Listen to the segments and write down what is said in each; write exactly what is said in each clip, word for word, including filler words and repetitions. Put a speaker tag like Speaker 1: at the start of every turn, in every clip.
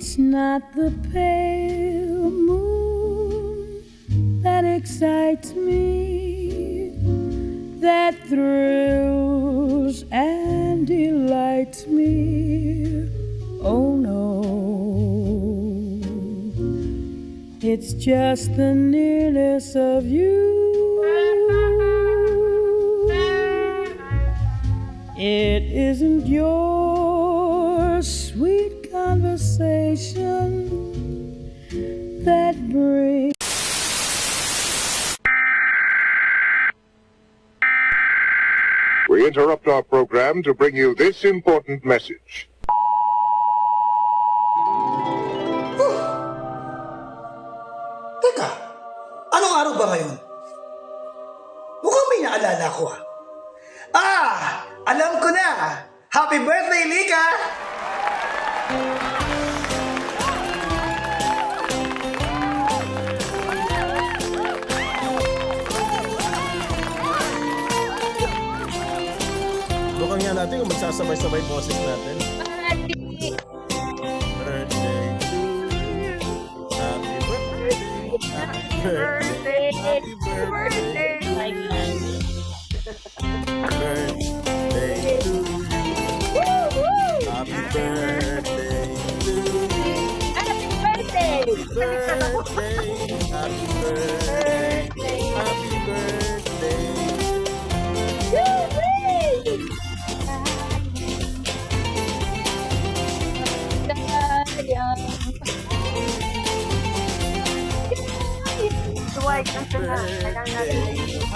Speaker 1: It's not the pale moon that excites me, that thrills and delights me. Oh no, it's just the nearness of you. It isn't your sweet conversation that brings.
Speaker 2: We interrupt our program to bring you this important message.
Speaker 3: Teka, anong araw ba ngayon? Mukhang may naalala ko ah. Ah! Alam ko na! Happy birthday, Lika!
Speaker 4: Bukang nga natin kung magsasabay-sabay boses natin. Birthday to you. Happy birthday. Happy birthday. Happy birthday. Birthday to you. Happy birthday to you.
Speaker 5: Happy birthday.
Speaker 4: Happy birthday. Happy birthday. Happy birthday.
Speaker 5: Tuwag ang sana. Alam natin.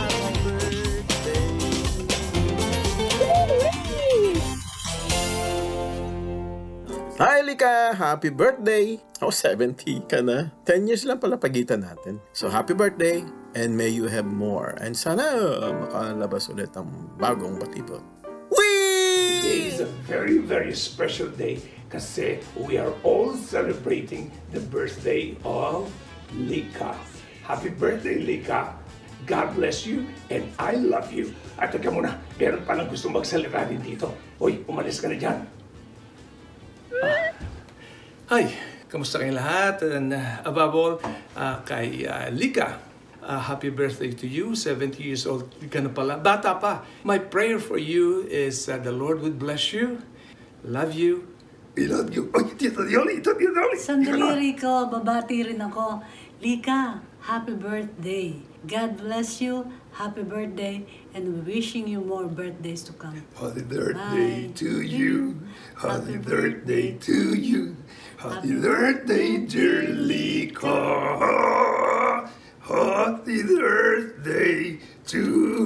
Speaker 4: Hi, Lika! Happy birthday! Oh, seventy ka na. ten years lang pala pagitan natin. So, happy birthday and may you have more. And sana makalabas ulit ang bagong batibot. Whee!
Speaker 6: Today is a very, very special day kasi we are all celebrating the birthday of Lika. Happy birthday, Lika! God bless you and I love you. At teka muna, meron palang gusto magsalita din dito. Hoy, umalis ka na dyan. Ah. Hi, kamusta kayong lahat? And uh, above all, uh, kay uh, Lika, uh, happy birthday to you. seventy years old ka na pala. Bata pa. My prayer for you is uh, the Lord would bless you, love you. I love you. Oh, Tito Yoli, Tito Yoli.
Speaker 1: Sandali, Rico. Babati rin ako. Lika, happy birthday. God bless you. Happy birthday. And wishing you more birthdays to come.
Speaker 6: Happy birthday
Speaker 1: Bye.
Speaker 6: to you. Happy birthday to you. Happy birthday, dear Lika. Happy birthday to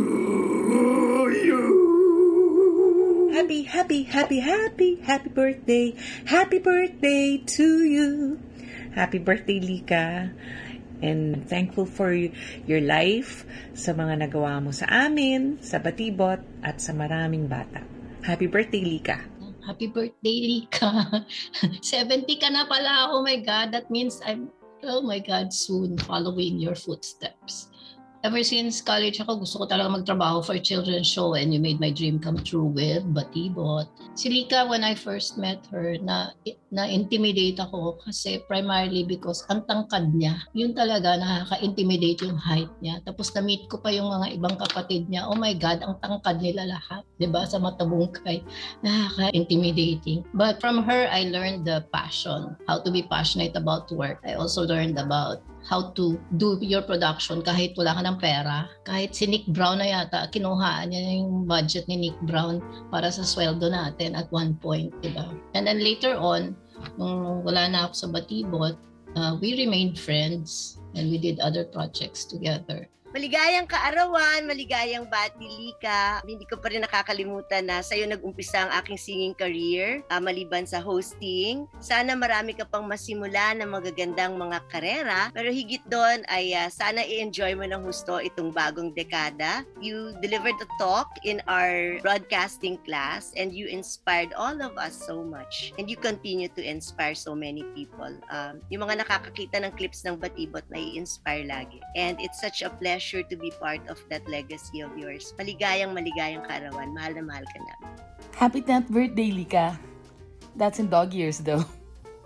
Speaker 6: you.
Speaker 7: Happy, happy, happy, happy, happy birthday. Happy birthday to you. Happy birthday, Lika. And thankful for your life, sa mga nagawa mo sa amin, sa Batibot, at sa maraming bata. Happy birthday, Lika.
Speaker 8: Happy birthday, Lika. seventy ka na pala. Oh my God. That means I'm, oh my God, soon following your footsteps. Ever since college ako, gusto ko talaga magtrabaho for a children's show and you made my dream come true with Batibot. Si Lika, when I first met her, na, na-intimidate ako kasi primarily because ang tangkad niya. Yun talaga, nakaka-intimidate yung height niya. Tapos na-meet ko pa yung mga ibang kapatid niya. Oh my God, ang tangkad nila lahat. Diba? Sa matabungkay. Nakaka-intimidating. But from her, I learned the passion. How to be passionate about work. I also learned about how to do your production kahit wala ka ng pera. Kahit si Nick Brown na yata, kinuhaan niya yung budget ni Nick Brown para sa sweldo natin at one point, diba? And then later on, nung wala na ako sa Batibot, uh, we remained friends and we did other projects together.
Speaker 5: Maligayang kaarawan, maligayang bati, Lika. Hindi ko pa rin nakakalimutan na sa'yo nag-umpisa ang aking singing career, uh, maliban sa hosting. Sana marami ka pang masimula ng magagandang mga karera. Pero higit doon ay uh, sana i-enjoy mo ng husto itong bagong dekada. You delivered a talk in our broadcasting class and you inspired all of us so much. And you continue to inspire so many people. Um, yung mga nakakakita ng clips ng Batibot na i-inspire lagi. And it's such a pleasure to be part of that legacy of yours. Maligayang, maligayang kaarawan. Mahal na mahal ka na.
Speaker 9: Happy tenth birthday, Lika. That's in dog years, though.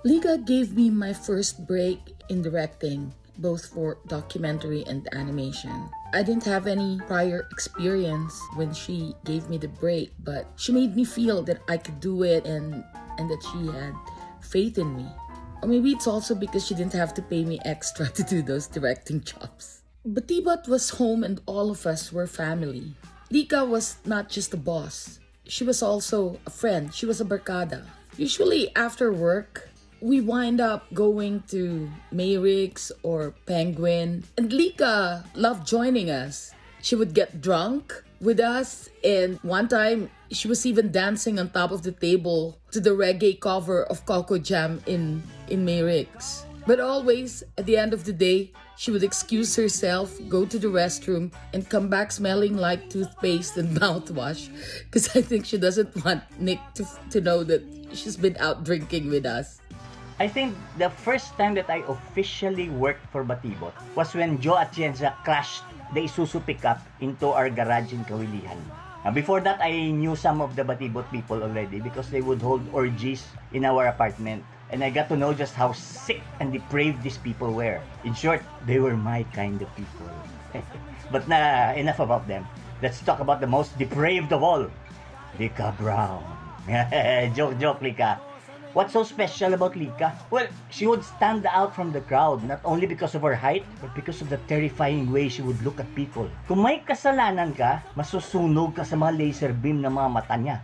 Speaker 7: Lika gave me my first break in directing, both for documentary and animation. I didn't have any prior experience when she gave me the break, but she made me feel that I could do it and, and that she had faith in me. Or maybe it's also because she didn't have to pay me extra to do those directing jobs. Batibot was home and all of us were family. Lika was not just a boss. She was also a friend. She was a barkada. Usually after work, we wind up going to Mayrix or Penguin. And Lika loved joining us. She would get drunk with us. And one time, she was even dancing on top of the table to the reggae cover of Coco Jam in, in Mayrix. But always, at the end of the day, she would excuse herself, go to the restroom, and come back smelling like toothpaste and mouthwash. Because I think she doesn't want Nick to, to know that she's been out drinking with us.
Speaker 9: I think the first time that I officially worked for Batibot was when Joe Atienza crashed the Isuzu pickup into our garage in Kawilihan. Uh, before that, I knew some of the Batibot people already because they would hold orgies in our apartment. And I got to know just how sick and depraved these people were. In short, they were my kind of people. But nah, enough about them. Let's talk about the most depraved of all, Lika Brown. Joke, joke, Lika. What's so special about Lika? Well, she would stand out from the crowd, not only because of her height, but because of the terrifying way she would look at people. Kung may kasalanan ka, masusunog ka sa mga laser beam na mga mata niya.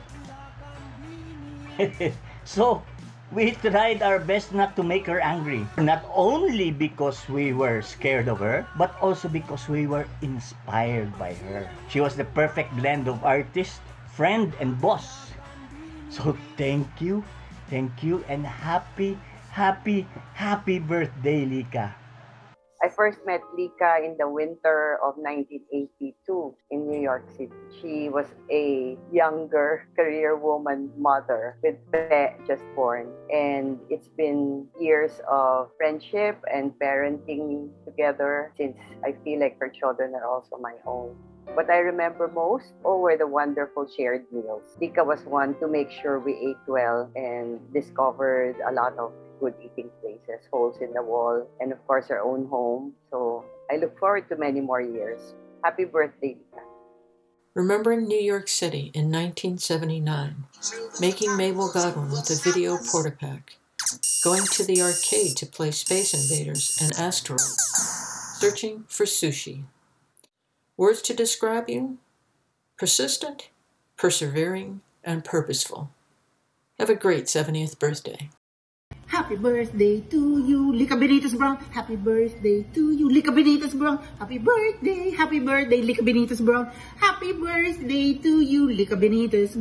Speaker 9: So, we tried our best not to make her angry. Not only because we were scared of her, but also because we were inspired by her. She was the perfect blend of artist, friend, and boss. So, thank you. Thank you and happy, happy, happy birthday, Lika.
Speaker 10: I first met Lika in the winter of nineteen eighty-two in New York City. She was a younger career woman mother with Pe just born. And it's been years of friendship and parenting together since I feel like her children are also my own. What I remember most, oh, were the wonderful shared meals. Lika was one to make sure we ate well and discovered a lot of good eating places, holes in the wall, and of course our own home. So I look forward to many more years. Happy birthday, Lika.
Speaker 11: Remembering New York City in nineteen seventy-nine, making Mabel Godwin with a video portapack, going to the arcade to play Space Invaders and Asteroid, searching for sushi. Words to describe you? Persistent, persevering, and purposeful. Have a great seventieth birthday.
Speaker 12: Happy birthday to you, Lika Benitez Brown. Happy birthday to you, Lika Benitez Brown. Happy birthday, happy birthday, Lika Benitez Brown. Happy birthday to you, Lika Benitez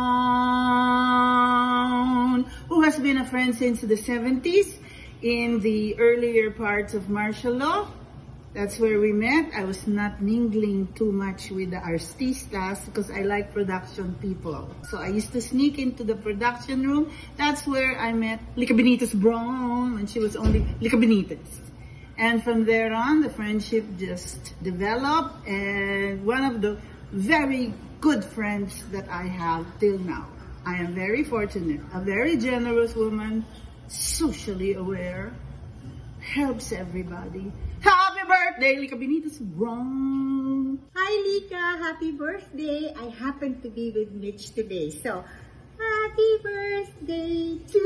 Speaker 12: Brown, who has been a friend since the seventies in the earlier parts of martial law. That's where we met. I was not mingling too much with the artistas because I like production people. So I used to sneak into the production room. That's where I met Lika Benitez Brown when she was only Lika Benitez. And from there on, the friendship just developed, and one of the very good friends that I have till now. I am very fortunate. A very generous woman, socially aware, helps everybody. Happy birthday, Lika Benitez Brown!
Speaker 13: Hi, Lika. Happy birthday. I happen to be with Mitch today. So, happy birthday to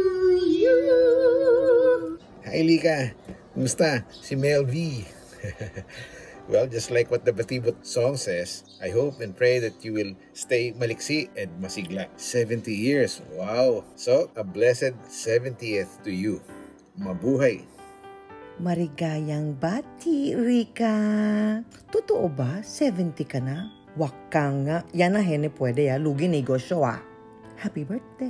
Speaker 13: you!
Speaker 14: Hi, Lika. Kumusta? Si Mel V. Well, just like what the Batibot song says, I hope and pray that you will stay maliksi and masigla. seventy years. Wow! So, a blessed seventieth to you. Mabuhay!
Speaker 15: Marigayang bati, Rika. Totoo ba? seventy ka na? Wak ka nga. Yan na hene pwede ya. Lugi negosyo ah. Happy birthday.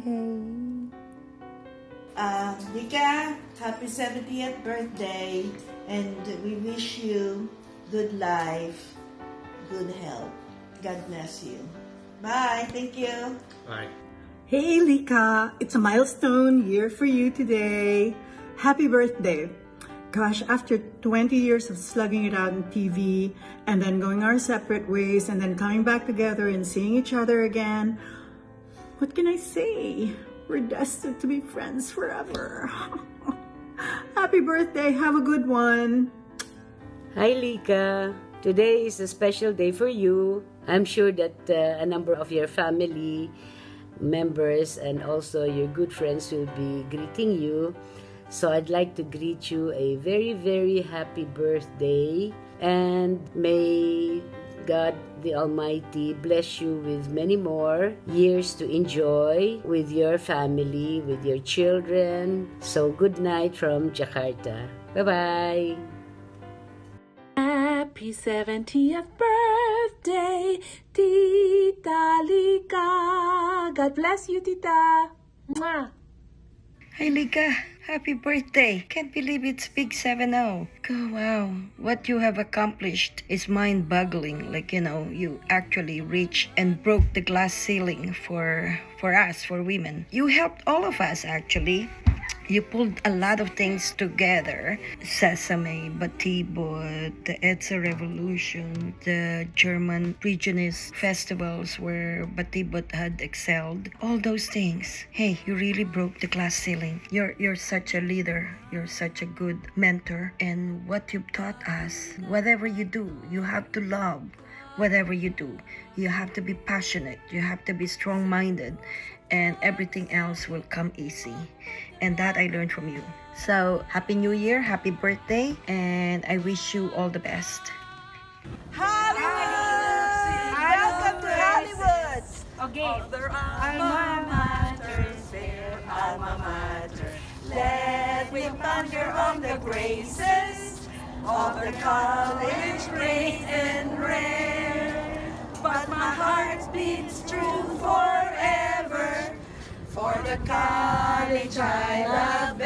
Speaker 16: Uh, Rika, happy seventieth birthday. And we wish you good life, good health. God bless you. Bye. Thank you.
Speaker 17: Bye.
Speaker 18: Hey, Lika. It's a milestone year for you today. Happy birthday. Gosh, after twenty years of slugging it out on T V and then going our separate ways and then coming back together and seeing each other again, what can I say? We're destined to be friends forever. Happy birthday. Have a good one.
Speaker 17: Hi, Lika. Today is a special day for you. I'm sure that uh, a number of your family members and also your good friends will be greeting you. So I'd like to greet you a very, very happy birthday. And may God the Almighty bless you with many more years to enjoy with your family, with your children. So good night from Jakarta. Bye-bye.
Speaker 7: Happy seventieth birthday, Tita Lika. God bless you, Tita. Mwah.
Speaker 15: Hi, Lika. Happy birthday. Can't believe it's Big seven oh. Oh, wow. What you have accomplished is mind-boggling. Like, you know, you actually reached and broke the glass ceiling for, for us, for women. You helped all of us, actually. You pulled a lot of things together. Sesame, Batibot, the EDSA Revolution, the German regionist festivals where Batibot had excelled. All those things. Hey, you really broke the glass ceiling. You're, you're such a leader. You're such a good mentor. And what you've taught us, whatever you do, you have to love. Whatever you do, you have to be passionate. You have to be strong-minded. And everything else will come easy. And that I learned from you. So, Happy New Year, happy birthday, and I wish you all the best.
Speaker 16: Hollywood! Welcome to Hollywood!
Speaker 7: Okay.
Speaker 16: Alma mater, fair alma mater. Let me ponder on the graces of the college great and rare. But my heart beats true forever. For the college I love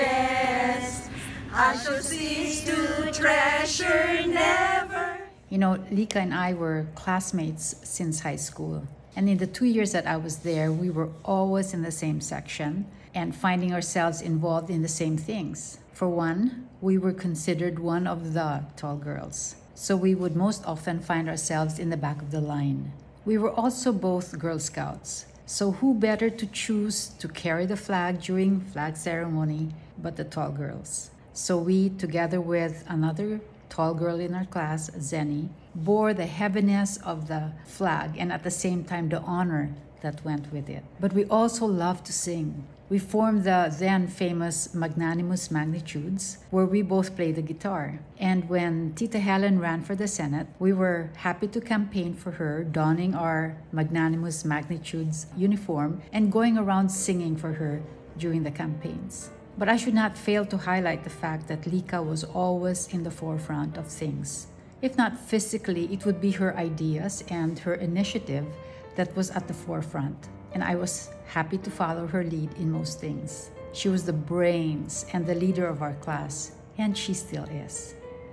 Speaker 16: best, I shall cease to treasure never.
Speaker 19: You know, Lika and I were classmates since high school. And in the two years that I was there, we were always in the same section and finding ourselves involved in the same things. For one, we were considered one of the tall girls. So we would most often find ourselves in the back of the line. We were also both Girl Scouts. So who better to choose to carry the flag during flag ceremony but the tall girls? So we, together with another tall girl in our class, Zenny, bore the heaviness of the flag and at the same time the honor that went with it. But we also loved to sing. We formed the then famous Magnanimous Magnitudes, where we both played the guitar. And when Tita Helen ran for the Senate, we were happy to campaign for her, donning our Magnanimous Magnitudes uniform and going around singing for her during the campaigns. But I should not fail to highlight the fact that Lika was always in the forefront of things. If not physically, it would be her ideas and her initiative that was at the forefront. And I was happy to follow her lead in most things. She was the brains and the leader of our class, and she still is.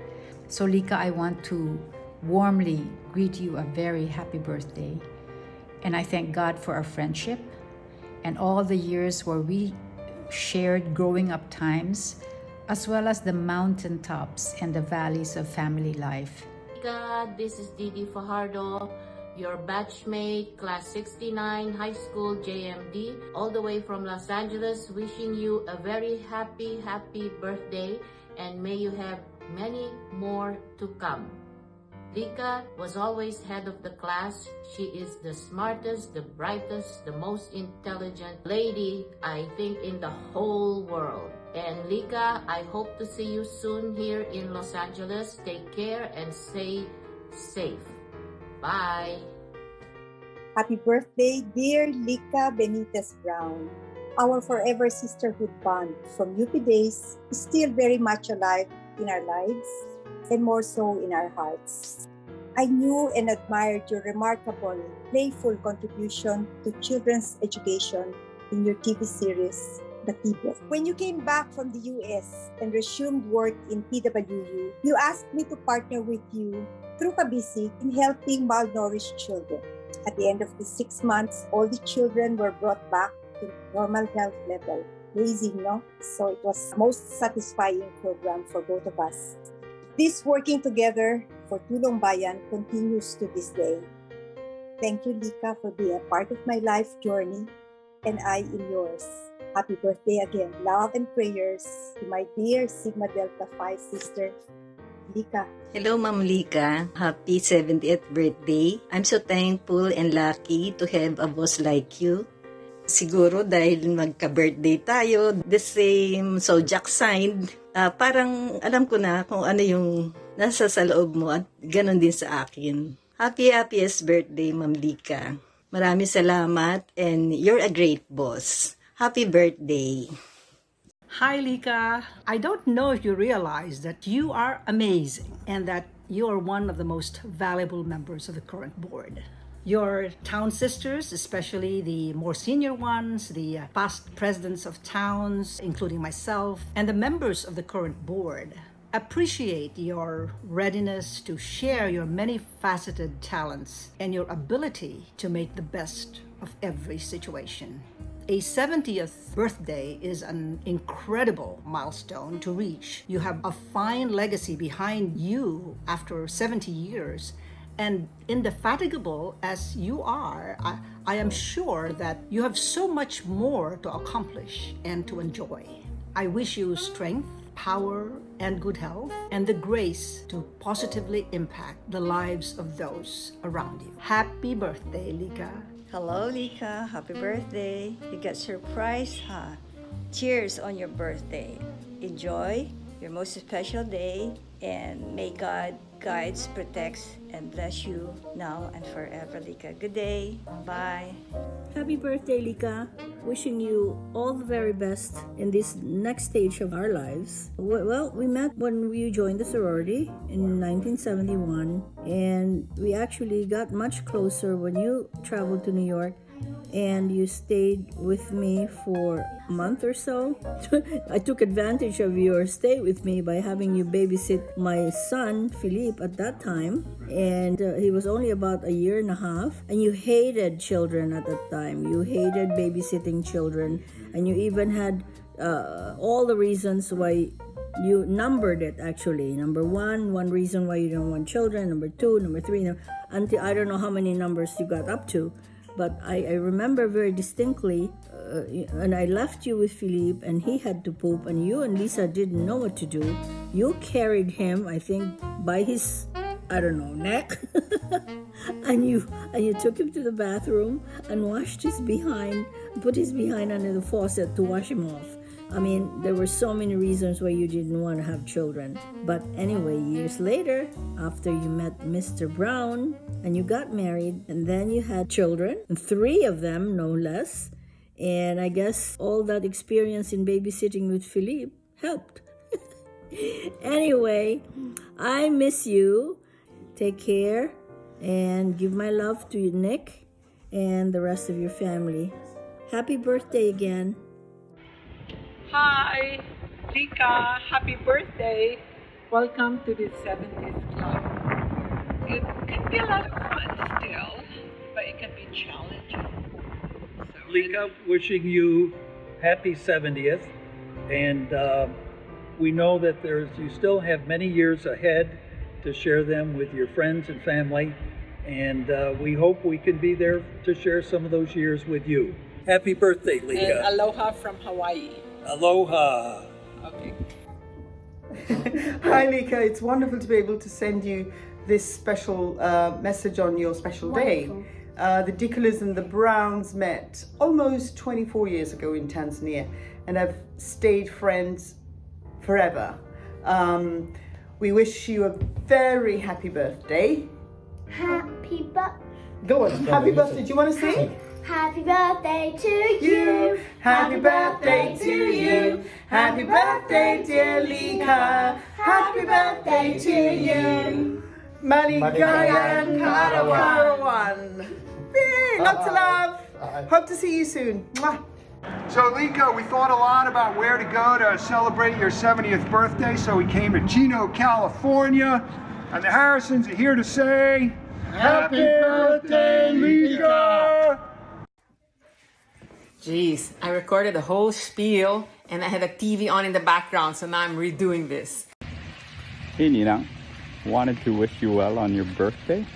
Speaker 19: So Lika, I want to warmly greet you a very happy birthday. And I thank God for our friendship and all the years where we shared growing up times, as well as the mountaintops and the valleys of family life.
Speaker 20: Lika, this is Didi Fajardo, your batchmate, class sixty-nine, high school, J M D, all the way from Los Angeles, wishing you a very happy, happy birthday, and may you have many more to come. Lika was always head of the class. She is the smartest, the brightest, the most intelligent lady, I think, in the whole world. And Lika, I hope to see you soon here in Los Angeles. Take care and stay safe. Bye.
Speaker 21: Happy birthday, dear Lika Benitez Brown. Our forever sisterhood bond from U P days is still very much alive in our lives and more so in our hearts. I knew and admired your remarkable, playful contribution to children's education in your T V series, Batibot. When you came back from the U S and resumed work in P W U, you asked me to partner with you through Kabisi in helping malnourished children. At the end of the six months, all the children were brought back to normal health level. Amazing, no? So it was the most satisfying program for both of us. This working together for Tulong Bayan continues to this day. Thank you, Lika, for being a part of my life journey and I in yours. Happy birthday again. Love and prayers to my dear Sigma Delta Phi sister, Lika.
Speaker 2: Hello, Ma'am Lika. Happy seventieth birthday. I'm so thankful and lucky to have a boss like you. Siguro dahil magka-birthday tayo, the same zodiac sign, uh, parang alam ko na kung ano yung nasa sa loob mo at ganon din sa akin. Happy, happiest birthday, Ma'am Lika. Maraming salamat and you're a great boss. Happy birthday.
Speaker 22: Hi, Lika. I don't know if you realize that you are amazing and that you are one of the most valuable members of the current board. Your town sisters, especially the more senior ones, the uh, past presidents of towns, including myself, and the members of the current board, appreciate your readiness to share your many faceted talents and your ability to make the best of every situation. A seventieth birthday is an incredible milestone to reach. You have a fine legacy behind you after seventy years. And indefatigable as you are, I, I am sure that you have so much more to accomplish and to enjoy. I wish you strength, power, and good health, and the grace to positively impact the lives of those around you. Happy birthday, Lika.
Speaker 15: Hello, Lika. Happy birthday. You got surprised, huh? Cheers on your birthday. Enjoy your most special day, and may God guides, protects, and bless you now and forever, Lika. Good day. Bye.
Speaker 23: Happy birthday, Lika. Wishing you all the very best in this next stage of our lives. Well, we met when we joined the sorority in nineteen seventy-one, and we actually got much closer when you traveled to New York and you stayed with me for a month or so. I took advantage of your stay with me by having you babysit my son, Philippe, at that time. And uh, he was only about a year and a half. And you hated children at that time. You hated babysitting children. And you even had uh, all the reasons why you numbered it, actually. Number one, one reason why you don't want children. Number two, number three, until I don't know how many numbers you got up to. But I, I remember very distinctly, uh, and I left you with Philippe, and he had to poop, and you and Lisa didn't know what to do. You carried him, I think, by his, I don't know, neck, and you and you took him to the bathroom and washed his behind, put his behind under the faucet to wash him off. I mean, there were so many reasons why you didn't want to have children. But anyway, years later, after you met Mister Brown and you got married, and then you had children, three of them, no less. And I guess all that experience in babysitting with Philippe helped. Anyway, I miss you. Take care and give my love to Nick and the rest of your family. Happy birthday again.
Speaker 24: Hi, Lika, happy birthday. Welcome to the seventieth Club. It can be a lot of fun still, but it can be challenging. So
Speaker 25: Lika, wishing you happy seventieth, and uh, we know that there's you still have many years ahead to share them with your friends and family, and uh, we hope we can be there to share some of those years with you. Happy birthday, Lika.
Speaker 24: And aloha from Hawaii.
Speaker 25: Aloha.
Speaker 24: Okay.
Speaker 26: Hi, Lika. It's wonderful to be able to send you this special uh, message on your special
Speaker 24: Wonderful.
Speaker 26: day. Uh, the Dickolas and the Browns met almost twenty-four years ago in Tanzania and have stayed friends forever. Um, we wish you a very happy birthday.
Speaker 27: Happy birthday.
Speaker 26: Go on. Happy birthday. Do you want to sing?
Speaker 27: Happy birthday to you.
Speaker 26: Happy birthday to you. Happy birthday, dear Lika. Happy birthday to you. Maligayan Karawan. Yay, lots of love. Hope to see you soon. Mwah.
Speaker 28: So Lika, we thought a lot about where to go to celebrate your seventieth birthday, so we came to Chino, California. And the Harrisons are here to say, Happy birthday, Lika!
Speaker 29: Jeez, I recorded the whole spiel and I had a T V on in the background, so now I'm redoing this.
Speaker 30: Hey Ninang, wanted to wish you well on your birthday.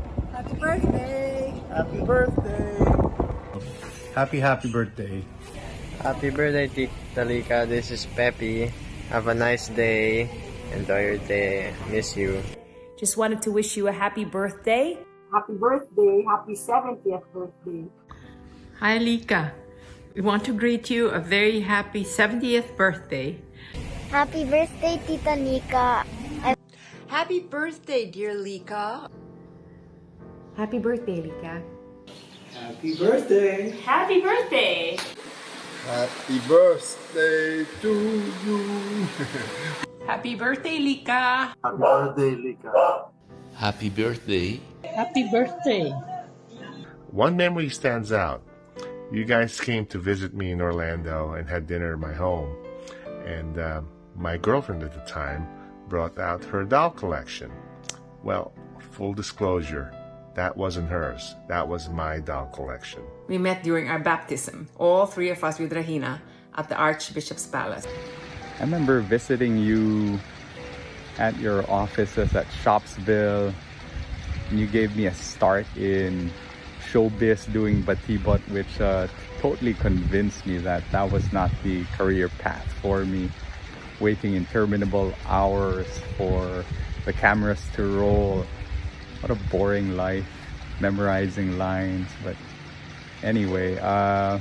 Speaker 26: Happy birthday!
Speaker 31: Happy birthday! Happy, happy birthday.
Speaker 1: Happy birthday, Tita Lika. This is Peppy. Have a nice day. Enjoy your day. Miss you.
Speaker 3: Just wanted to wish you a happy birthday.
Speaker 4: Happy birthday. Happy seventieth birthday.
Speaker 24: Hi, Lika. We want to greet you a very happy seventieth birthday.
Speaker 27: Happy birthday, Tita Lika.
Speaker 5: Happy birthday, dear Lika.
Speaker 3: Happy birthday, Lika.
Speaker 6: Happy birthday.
Speaker 3: Happy birthday.
Speaker 6: Happy birthday to you.
Speaker 24: Happy birthday, Lika.
Speaker 6: Happy birthday, Lika.
Speaker 8: Happy birthday.
Speaker 3: Happy birthday.
Speaker 9: One memory stands out. You guys came to visit me in Orlando and had dinner in my home. And uh, my girlfriend at the time brought out her doll collection. Well, full disclosure, that wasn't hers. That was my doll collection.
Speaker 29: We met during our baptism, all three of us with Rahina, at the Archbishop's Palace.
Speaker 30: I remember visiting you at your offices at Shopsville. And you gave me a start in showbiz doing batibot, which uh, totally convinced me that that was not the career path for me. Waiting interminable hours for the cameras to roll. What a boring life, memorizing lines. But anyway, uh,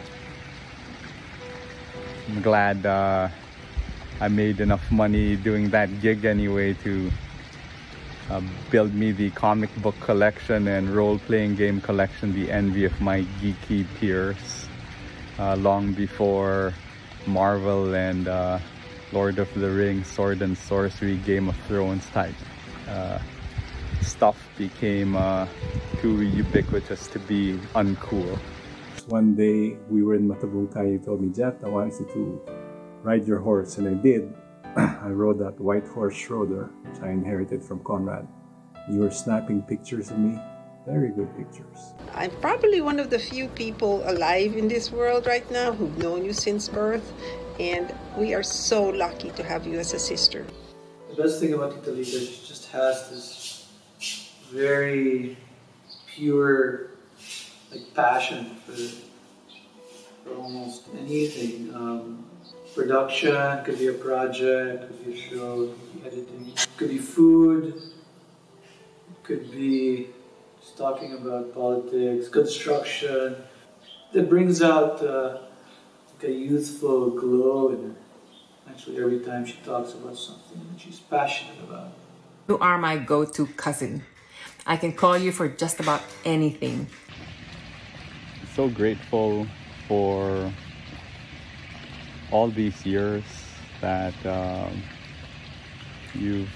Speaker 30: I'm glad uh, I made enough money doing that gig anyway to uh, build me the comic book collection and role-playing game collection, the envy of my geeky peers, uh, long before Marvel and uh, Lord of the Rings, Sword and Sorcery, Game of Thrones type uh, stuff became uh, too ubiquitous to be uncool.
Speaker 10: One day we were in Matabungkay. You told me, Jeff, I want you to ride your horse, and I did. I rode that white horse Schroeder, which I inherited from Conrad. You were snapping pictures of me. Very good pictures.
Speaker 11: I'm probably one of the few people alive in this world right now who've known you since birth, and we are so lucky to have you as a sister.
Speaker 6: The best thing about Tita Lika is she just has this very pure like passion for, for almost anything. Um, production, could be a project, could be a show, could be editing, could be food, could be just talking about politics, construction. That brings out uh, like a youthful glow in her. Actually, every time she talks about something that she's passionate about.
Speaker 29: You are my go-to cousin. I can call you for just about anything.
Speaker 30: So grateful for all these years that uh, you've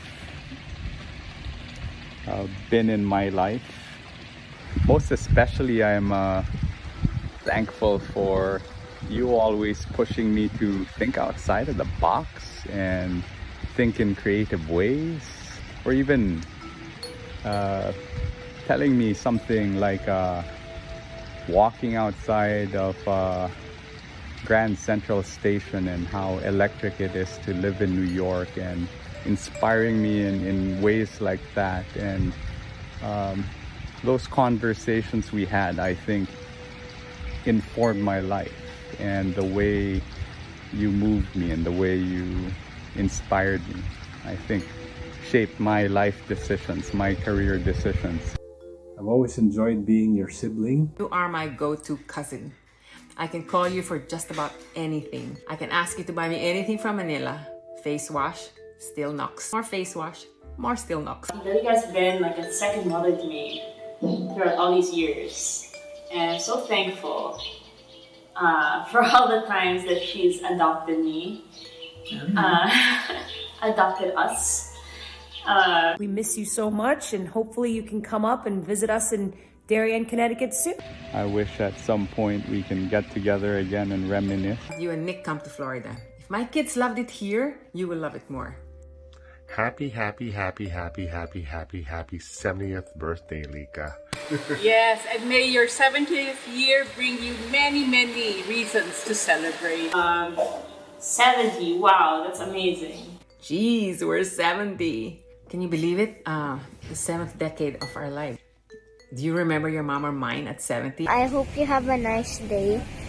Speaker 30: uh, been in my life. Most especially, I'm uh, thankful for you always pushing me to think outside of the box and think in creative ways, or even uh, telling me something like uh, walking outside of uh, Grand Central Station and how electric it is to live in New York, and inspiring me in, in ways like that. And um, those conversations we had, I think, informed my life, and the way you moved me and the way you inspired me, I think, shaped my life decisions, my career decisions.
Speaker 10: I've always enjoyed being your sibling.
Speaker 29: You are my go-to cousin. I can call you for just about anything. I can ask you to buy me anything from Manila. Face wash, still knocks. More face wash, more still knocks.
Speaker 3: Tita Lika's been like a second mother to me throughout all these years. And I'm so thankful uh, for all the times that she's adopted me, mm-hmm. uh, adopted us. Uh, we miss you so much, and hopefully you can come up and visit us in Darien, Connecticut soon.
Speaker 30: I wish at some point we can get together again and reminisce.
Speaker 29: You and Nick come to Florida. If my kids loved it here, you will love it more.
Speaker 9: Happy, happy, happy, happy, happy, happy, happy seventieth birthday, Lika.
Speaker 24: Yes, and may your seventieth year bring you many, many reasons to celebrate.
Speaker 3: Um, seventy, wow, that's amazing.
Speaker 29: Jeez, we're seventy. Can you believe it? Uh, the seventh decade of our life. Do you remember your mom or mine at seventy?
Speaker 27: I hope you have a nice day.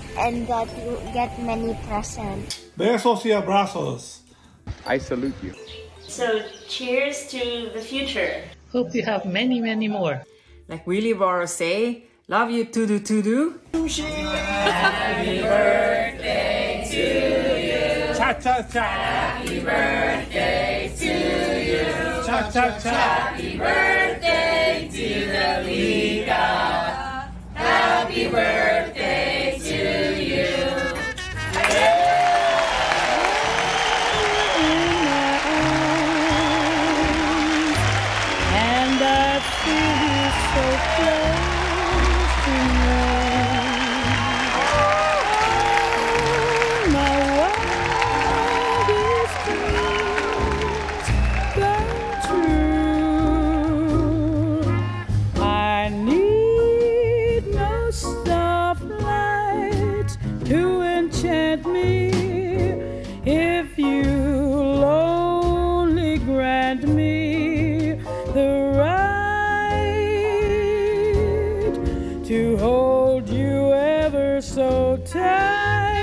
Speaker 27: and that you get many presents.
Speaker 30: Besos y abrazos. I salute you.
Speaker 3: So cheers to the future.
Speaker 7: Hope you have many, many more.
Speaker 29: Like Willie Borrow say, love you to do to do.
Speaker 26: Happy birthday to you.
Speaker 30: Cha cha cha.
Speaker 26: Happy birthday to you.
Speaker 30: Cha cha cha.
Speaker 26: Happy birthday to the Liga. Happy birthday to you.
Speaker 23: And I feel you so close to me. Oh, my wildest dreams come true. I need no stoplight to enchant me. If you'll only grant me the right to hold you ever so tight.